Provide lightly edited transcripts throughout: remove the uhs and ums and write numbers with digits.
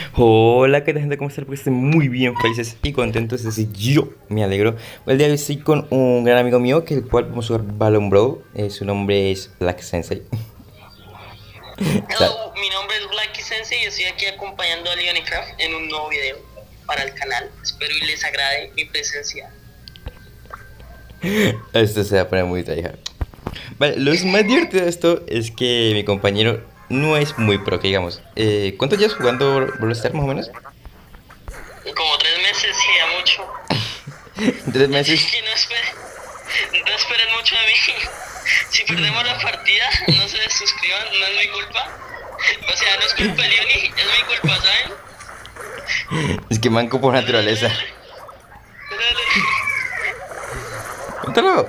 Hola, ¿qué tal gente? ¿Cómo están? Porque estoy muy bien, felices y contentos. Es decir, yo me alegro. El día de hoy estoy con un gran amigo mío, que el cual vamos a jugar Balloon Bro. Su nombre es Black Sensei. Sa- Hello, mi nombre es Blacky Sensei y estoy aquí acompañando a Leonicraft en un nuevo video para el canal. Espero y les agrade mi presencia. Esto se va a poner muy tryhard. Vale, lo más divertido de esto es que mi compañero no es muy pro, que digamos. ¿Cuánto llevas jugando Brawl Stars más o menos? Como 3 meses y ya mucho. 3 meses. Y no esperen mucho de mí. Si perdemos la partida, no se desuscriban, no es mi culpa. O sea, no es culpa de Leoni, es mi culpa, ¿saben? Es que manco por naturaleza. Dale. Cuéntalo.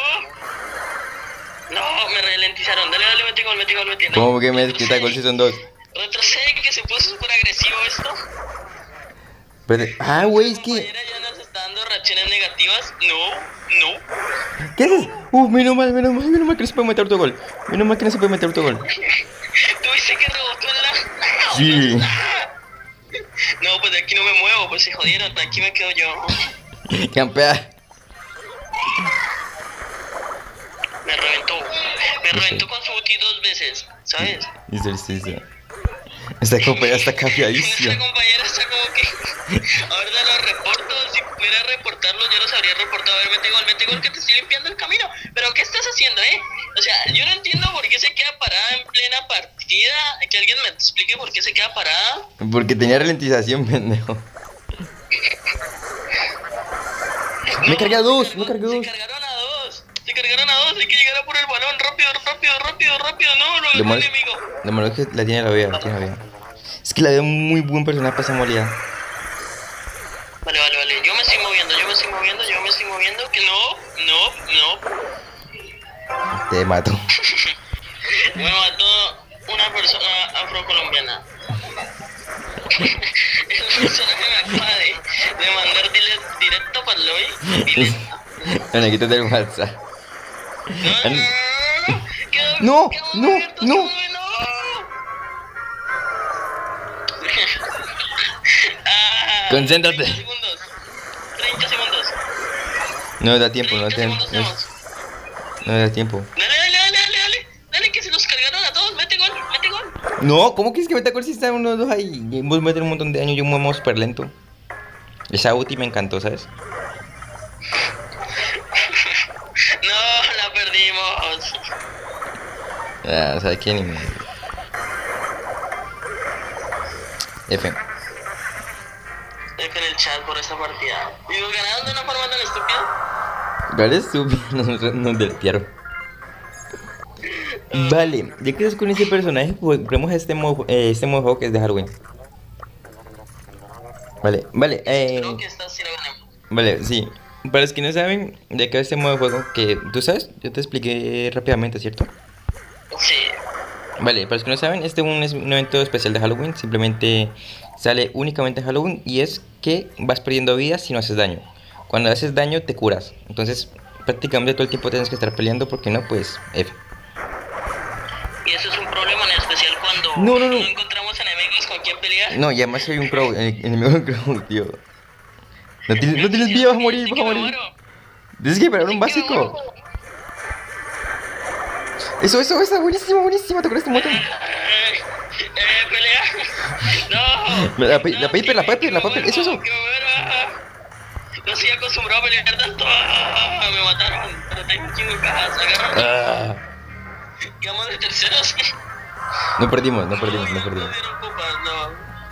No, me ralentizaron. Dale, mete gol, mete gol, mete. ¿Cómo que me quita gol si son dos? Retrocede, que se puso súper agresivo esto. Güey, es Mi que. compañera ya nos está dando reacciones negativas. No. ¿Qué haces? Menos mal que no se puede meter autogol. Menos mal que no se puede meter autogol. ¿Tuviste que rebotó en la...? Sí. No, pues de aquí no me muevo, pues se jodieron. De aquí me quedo yo. Campea. Me reventó con su booty 2 veces, ¿sabes? Listo. Esta compañera está cafiadísima. Nuestra compañera está como que... Ahorita lo reporto, si pudiera reportarlo yo los habría reportado. A ver, mete gol, que te estoy limpiando el camino. Pero ¿qué estás haciendo, O sea, yo no entiendo por qué se queda parada en plena partida. Que alguien me explique por qué se queda parada. Porque tenía ralentización, pendejo. Me cargué a dos. Se cargaron a dos, hay que llegar a por el balón, rápido, no, lo Lo dejó malo, enemigo. lo malo es que la tiene la vida, Es que la veo muy buen personaje para esa molida. Vale, yo me estoy moviendo, que no. Te mato. Me mató una persona afrocolombiana. El personaje me acaba de mandar directo para el lobby. Bueno, quítate el WhatsApp. No, No. Concéntrate. 30 segundos. No da tiempo, no 30 da segundos tiempo. tenemos. No da tiempo. Dale, que se los cargaron a todos, mete gol. No, ¿cómo quieres que meta gol si están unos dos ahí? Vos meter un montón de daño, yo me muevo súper lento. Esa ulti me encantó, ¿sabes? No, la perdimos. ¿Sabes qué? Ni me... F. F en el chat por esta partida. Y nos ganaron de una forma tan estúpida. ¿Cuál es tu? Nos deltearon. Vale, ya que estás con ese personaje, pues probemos este modo de juego que es de Halloween. Vale, Creo que esta sí la ganamos. vale, sí. Para los que no saben de qué es este modo de juego, que tú sabes, yo te expliqué rápidamente, ¿cierto? Sí. Vale, para los que no saben, este es un evento especial de Halloween, simplemente sale únicamente en Halloween y es que vas perdiendo vidas si no haces daño. Cuando haces daño te curas, entonces prácticamente todo el tiempo tienes que estar peleando porque no, pues F. Y eso es un problema en especial cuando No. no encontramos enemigos con quien pelear. No, y además soy un crow, enemigo de un crow, tío. No tienes vida, vas a morir, Tienes que esperar un básico. Eso, buenísimo, te acuerdas un montón. Pelea. No. La Piper, eso. Que me muera. No estoy acostumbrado a pelear tanto. Me mataron. Pero tengo un chingo de cajas. Agarran. Quedamos de terceros. No perdimos. No dieron copas, no.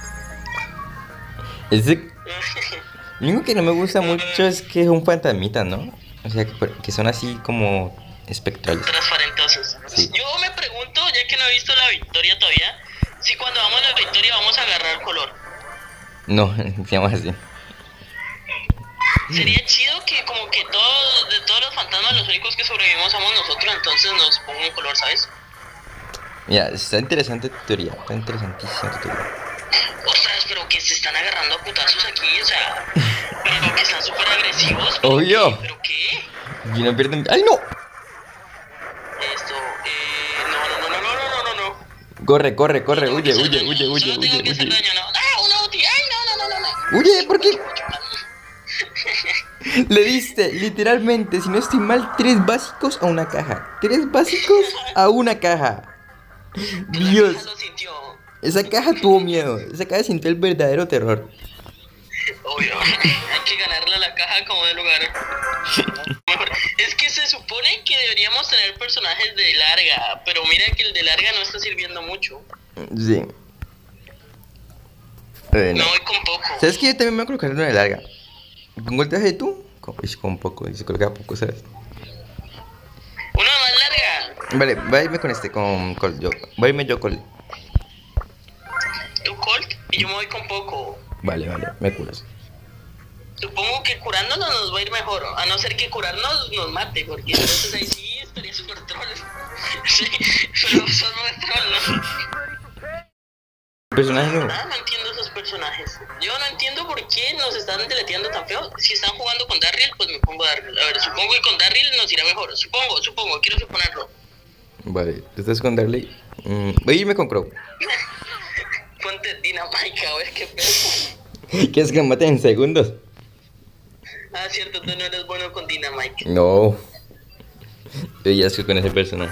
Ese, lo único que no me gusta mucho es que son fantasmitas, ¿no? O sea, que son así como espectrales. Transparentosos. Sí. Yo me pregunto, ya que no he visto la victoria todavía, si cuando vamos a la victoria vamos a agarrar color. No, se llama así. Sería chido que como que de todos los fantasmas los únicos que sobrevivimos somos nosotros, entonces nos pongan color, ¿sabes? Mira, está interesante tu teoría, está interesantísima tu teoría. Ostras, pero que se están agarrando a putazos aquí, o sea, pero que están súper agresivos. Obvio. ¿Pero qué? Y no pierden... ¡Ay, no! Esto, no. Corre, No tengo que hacer daño, huye. solo tengo que hacer daño, no. ¡Ah, una Oye, ¿por qué? Le diste, literalmente, si no estoy mal, 3 básicos a una caja. 3 básicos a una caja. La caja Dios, lo sintió. esa caja tuvo miedo. Esa caja sintió el verdadero terror. Obvio, hay que ganarle a la caja como de lugar. Mejor. Es que se supone que deberíamos tener personajes de larga, pero mira que el de larga no está sirviendo mucho. Sí. Me No. voy con poco. ¿Sabes qué? Yo también me voy a colocar uno de larga. ¿Con el traje de tú? Con poco, y se coloca poco, ¿sabes? Una más larga. Vale, voy a irme con este, con Colt. Voy a irme yo Colt. Tu Colt y yo me voy con poco. Vale, me curas. Supongo que curándonos nos va a ir mejor, a no ser que curarnos nos mate, porque entonces ahí sí estaría súper troll. Sí, pero son muy troll, ¿no? Personaje nuevo. No entiendo esos personajes. Yo no entiendo por qué nos están deleteando tan feo. Si están jugando con Darryl, pues me pongo Darryl. A ver, supongo que con Darryl nos irá mejor. Supongo, quiero suponerlo. Vale, tú estás con Darley. Voy a irme con Crow. Ponte Dynamite, a ver qué pedo. ¿Quieres que me mate en segundos? Ah, cierto, tú no eres bueno con Dynamite. No. Yo ya estoy con ese personaje.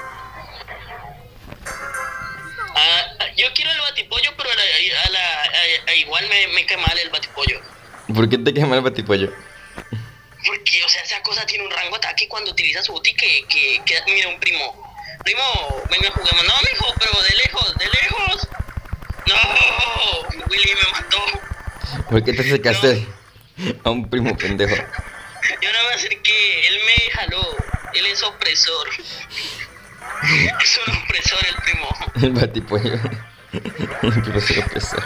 Yo quiero el batipollo, pero a igual me cae mal el batipollo. ¿Por qué te quema el batipollo? Porque, o sea, esa cosa tiene un rango de ataque cuando utiliza su ulti que mira, un primo. Primo, venga, juguemos. No, mijo, pero de lejos. No, Willy me mató. ¿Por qué te acercaste a un primo pendejo? Yo no me acerqué, él me jaló. Él es opresor. Es un opresor el primo. El batipollo. El primo es el opresor.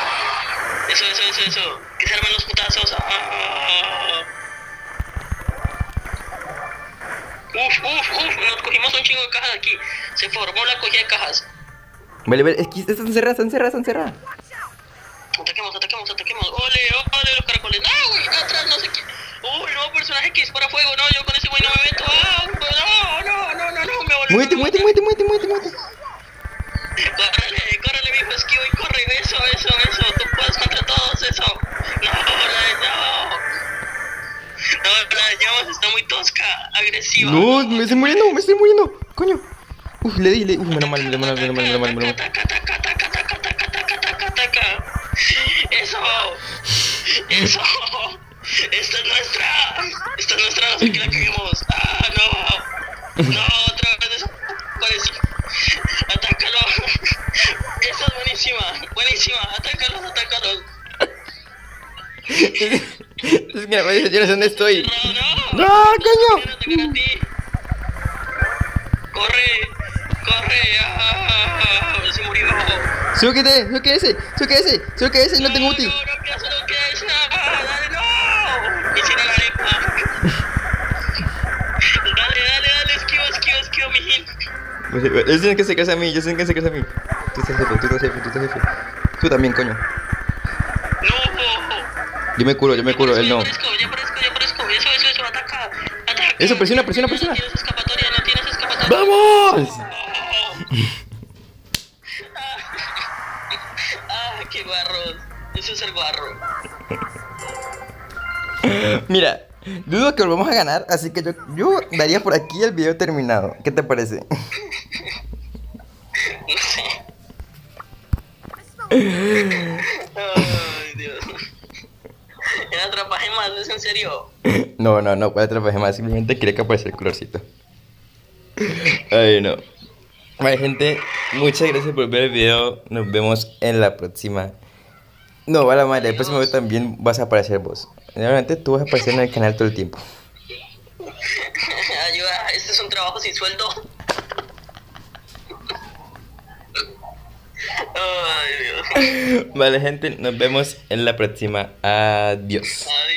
Eso. Que se armen los putazos. Uf. Nos cogimos un chingo de cajas aquí. Se formó la cogida de cajas. Vale, es que están cerradas. Ataquemos. Ole, los caracoles. No, güey, atrás no sé quién. Uy, nuevo personaje que dispara fuego. No, yo con ese güey no me meto. No, me volví. Muévete. Córrele, mijo, esquivo y corre. Eso. Tú puedes contra todos, eso. No, la de llamas está muy tosca, agresiva. No, me estoy muriendo. Coño. Le di. Menos mal. Eso. Esta es nuestra, no sé que la caguemos. No, otra vez desapareció. Atácalo. Esta es buenísima. Atácalos. Es que yo no sé dónde estoy. No, coño. Quiero atacar a ti. Corre. Se murió. Súquete ese, no tengo ulti. No, queda esa. Dale, no. Hicieron la arepa. Dale, esquiva, mijín. Ellos tienen que acercarse a mí. Tú estás jefe. Tú también, coño. No. Yo me curo, él no. Ya aparezco. Eso, ataca. Eso, presiona. No tienes escapatoria. ¡Vamos! Qué guarros. Eso es el guarro. Mira, dudo que volvamos a ganar, así que yo daría por aquí el video terminado. ¿Qué te parece? No sé. Ay, Dios. ¿Era atrapaje más? ¿Es en serio? No, ¿cuál atrapaje más? Simplemente quería que apareciera el colorcito. Ay, no. Vale, gente, muchas gracias por ver el video. Nos vemos en la próxima. No, vale, madre, el próximo video también vas a aparecer vos. Realmente tú vas a aparecer en el canal todo el tiempo. Ayuda, este es un trabajo sin sueldo. Ay, Dios. Vale, gente, nos vemos en la próxima. Adiós. Adiós.